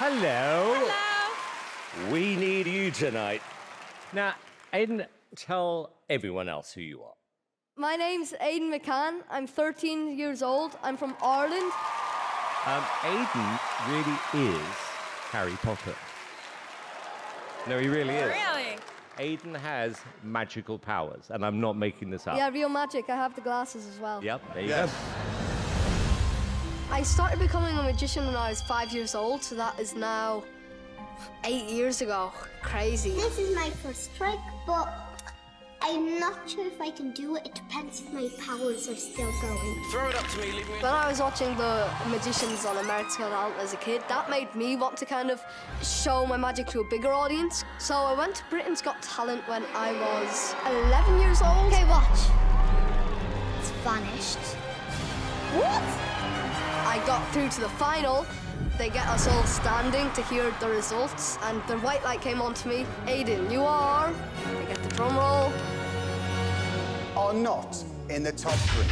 Hello. Hello. We need you tonight. Now, Aidan, tell everyone else who you are. My name's Aidan McCann. I'm 13 years old. I'm from Ireland. Aidan really is Harry Potter. No, he really is. Really? Aidan has magical powers, and I'm not making this up. Yeah, real magic. I have the glasses as well. Yep, there you go. I started becoming a magician when I was 5 years old, so that is now 8 years ago. Crazy. This is my first trick, but I'm not sure if I can do it. It depends if my powers are still going. Throw it up to me, leave me. When I was watching the magicians on America's Got Talent as a kid, that made me want to kind of show my magic to a bigger audience. So I went to Britain's Got Talent when I was 11 years old. Okay, watch. It's vanished. What? I got through to the final. They get us all standing to hear the results, and the white light came on to me. Aidan, you are... I get the drum roll. Are not in the top 3.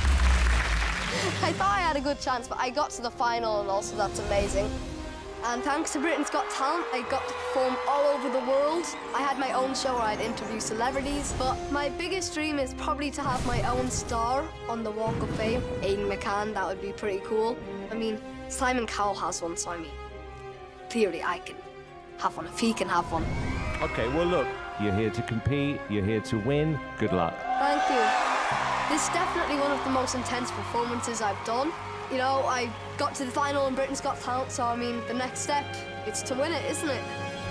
I thought I had a good chance, but I got to the final, and also that's amazing. And thanks to Britain's Got Talent, I got to perform all over the world. I had my own show where I'd interview celebrities, but my biggest dream is probably to have my own star on the Walk of Fame. Aidan McCann, that would be pretty cool. I mean, Simon Cowell has one, so I mean, clearly I can have one if he can have one. Okay, well, look, you're here to compete, you're here to win. Good luck. Thank you. This is definitely one of the most intense performances I've done. You know, I got to the final in Britain's Got Talent, so I mean, the next step, it's to win it, isn't it?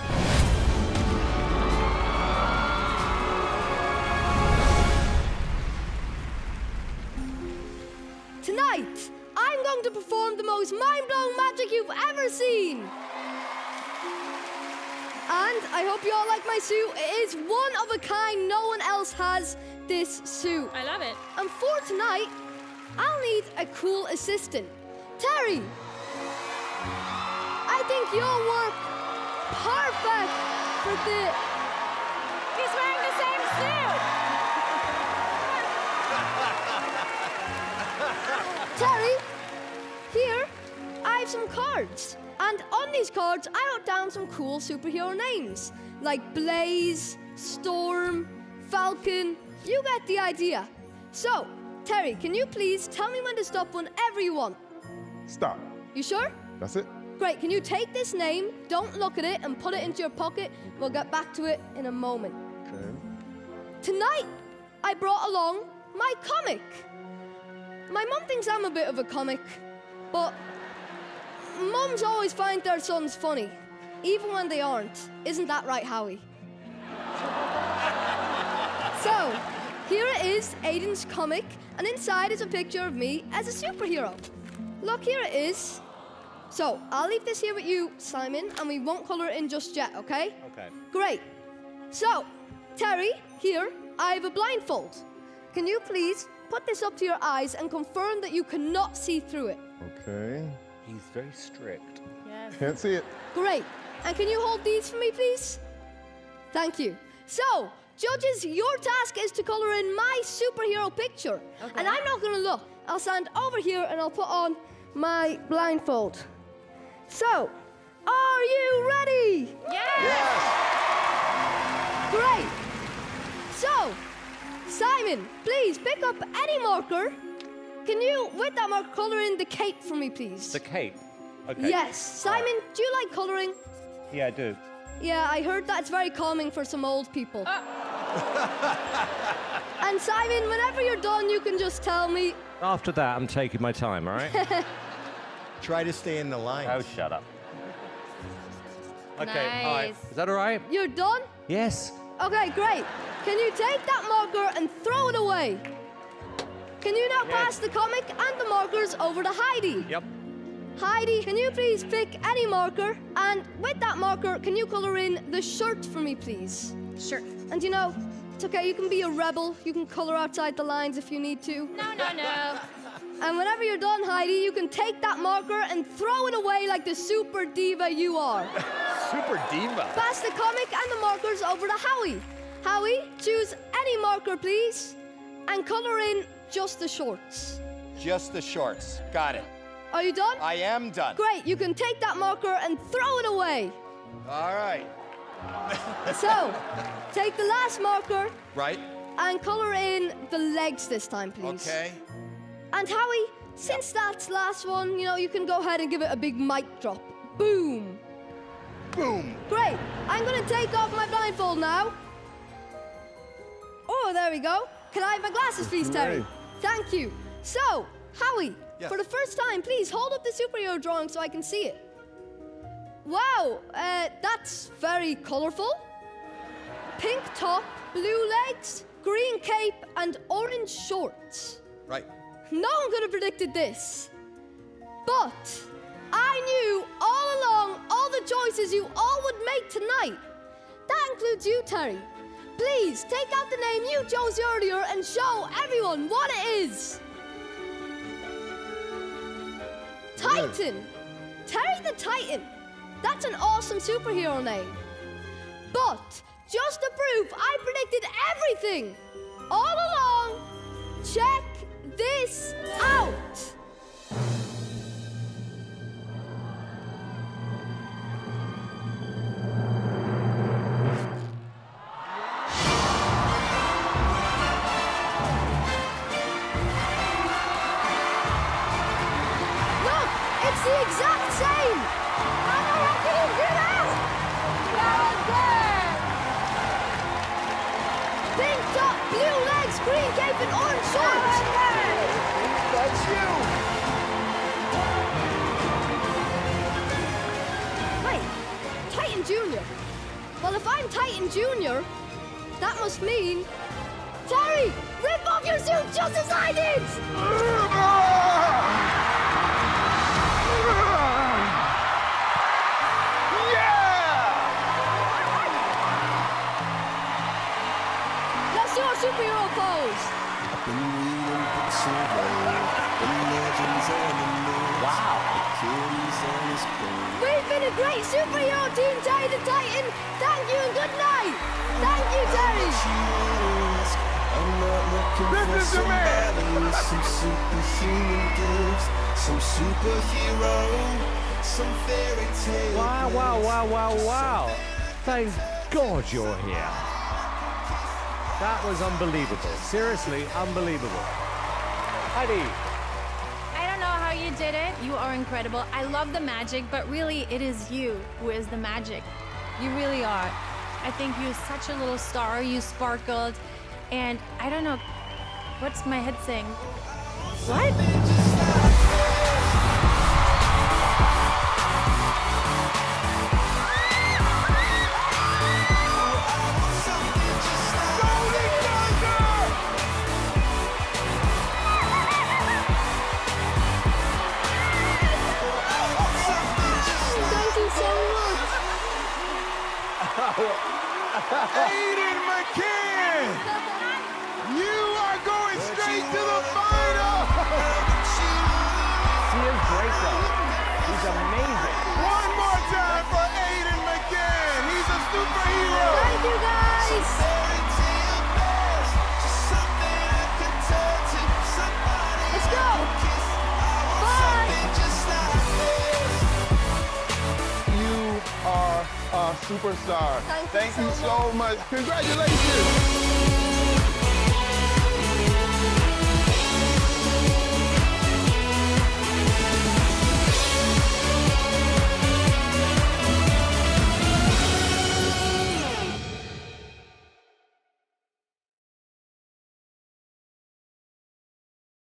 Tonight, I'm going to perform the most mind-blowing magic you've ever seen. And I hope you all like my suit. It is one of a kind. No one else has this suit. I love it. And for tonight, I'll need a cool assistant. Terry! I think you'll work perfect for this. He's wearing the same suit. Terry, here, I have some cards. And on these cards, I wrote down some cool superhero names, like Blaze, Storm, Falcon. You get the idea. So, Terry, can you please tell me when to stop whenever you want? Stop. You sure? That's it. Great. Can you take this name, don't look at it, and put it into your pocket? We'll get back to it in a moment. Okay. Tonight, I brought along my comic. My mum thinks I'm a bit of a comic, but mums always find their sons funny, even when they aren't. Isn't that right, Howie? So, here it is, Aidan's comic, and inside is a picture of me as a superhero. Look, here it is. So, I'll leave this here with you, Simon, and we won't colour it in just yet, okay? Okay. Great. So, Terry, here, I have a blindfold. Can you please put this up to your eyes and confirm that you cannot see through it? Okay. He's very strict. Yes. Can't see it. Great. And can you hold these for me, please? Thank you. So, judges, your task is to colour in my superhero picture. Okay. And I'm not going to look. I'll stand over here and I'll put on my blindfold. So, are you ready? Yes! Great. So, Simon, please pick up any marker. Can you, with that marker, colour in the cape for me, please? The cape. Okay. Yes. Simon, do you like colouring? Yeah, I do. Yeah, I heard that it's very calming for some old people. And Simon, whenever you're done, you can just tell me. After that, I'm taking my time, all right? Try to stay in the line. Oh, shut up. Okay, Nice. all right. Is that all right? You're done? Yes. Okay, great. Can you take that marker and throw it away? Can you now pass the comic and the markers over to Heidi? Yep. Heidi, can you please pick any marker? And with that marker, can you colour in the shirt for me, please? Sure. And you know, it's okay, you can be a rebel. You can colour outside the lines if you need to. No, no, no. And whenever you're done, Heidi, you can take that marker and throw it away like the super diva you are. Super diva. Pass the comic and the markers over to Howie. Howie, choose any marker, please, and colour in just the shorts. Just the shorts. Got it. Are you done? I am done. Great, you can take that marker and throw it away. All right. So, take the last marker Right. and color in the legs this time, please. Okay. And Howie, since that's the last one, you know, you can go ahead and give it a big mic drop. Boom. Boom. Great. I'm gonna take off my blindfold now. Oh, there we go. Can I have my glasses, please, Terry? Thank you. So, Howie, Yes. for the first time, please hold up the superhero drawing so I can see it. Wow, that's very colorful. Pink top, blue legs, green cape, and orange shorts. Right. No one could have predicted this. But I knew all along all the choices you all would make tonight. That includes you, Terry. Please take out the name you chose earlier and show everyone what it is. Titan. Terry the Titan. That's an awesome superhero name. But just to prove I predicted everything all along, check this out. Look, it's the exact same. How can you do that? Pink top, blue legs, green cape, and orange shorts. That's you. Wait, Titan Jr. Well, if I'm Titan Jr., that must mean... Terry, rip off your suit just as I did! Let's do our superhero pose. We've been a great superhero team, Terry the Titan. Thank you and good night. Thank you, Terry. This is the man. Some superhuman gifts, some superhero, some fairy tale. Wow, wow, wow, wow, wow. Thank God you're here. That was unbelievable. Seriously, unbelievable. Heidi. I don't know how you did it. You are incredible. I love the magic, but really it is you who is the magic. You really are. I think you're such a little star. You sparkled. And I don't know, what's my head saying? What? Thank you so much. Aidan McCann, you are going straight to the final. He is great, though. He's amazing. One more time for Aidan McCann. He's a superhero. Thank you, guys. Let's go. Bye. You are a superstar. Thank you Thank you so so much. Congratulations.